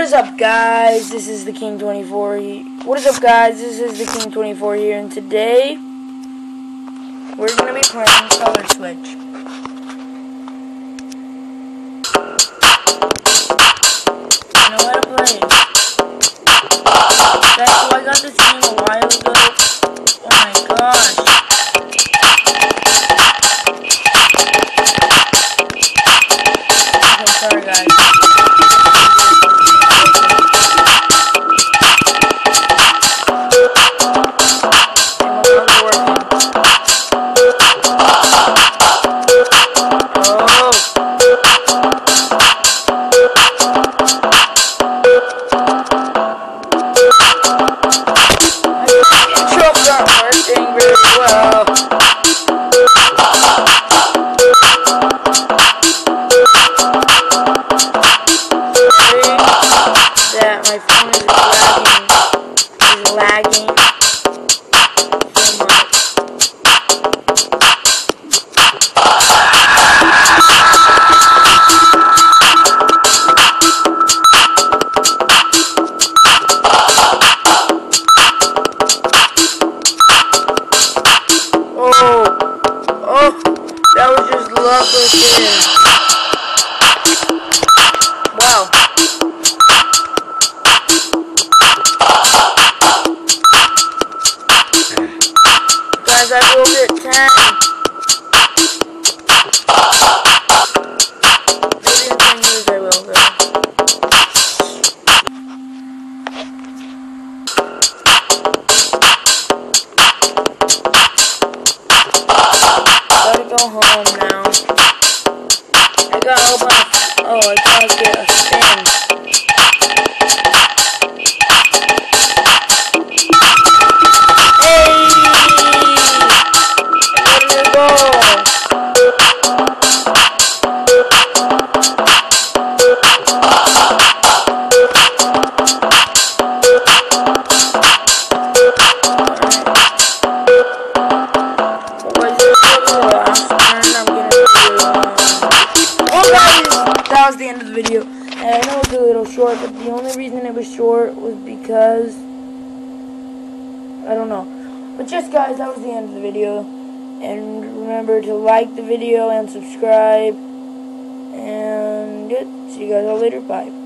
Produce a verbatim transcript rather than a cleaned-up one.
is up, guys? This is the King twenty-four. What is up, guys? This is the King twenty-four here, and today we're gonna be playing Color Switch. I know how to play. Guys, so I got this game a while ago. Oh my gosh! Okay, sorry, guys. Wow. Guys, I will get ten. Maybe in ten years I will, though. Gotta go home now. I gotta open a, oh, I gotta get a spin. Hey! I got a ball. That was the end of the video, and I know it's a little short, but the only reason it was short was because, I don't know, but just guys, that was the end of the video, and remember to like the video and subscribe, and good, see you guys all later, bye.